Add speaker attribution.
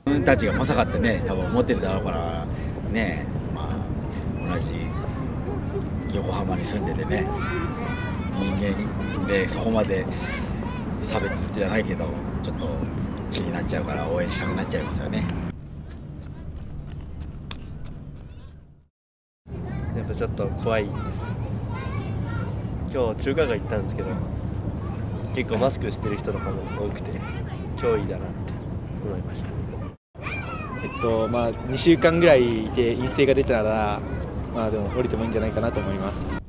Speaker 1: 自分たちがまさかってね、多分思ってるだろうからね、まあ同じ横浜に住んでてね、人間でそこまで差別じゃないけどちょっと気になっちゃうから応援したくなっちゃいますよね。
Speaker 2: やっぱちょっと怖いですね。今日中華街行ったんですけど、結構マスクしてる人とかも多くて脅威だなって思いました。
Speaker 3: 2週間ぐらいで陰性が出たら、でも降りてもいいんじゃないかなと思います。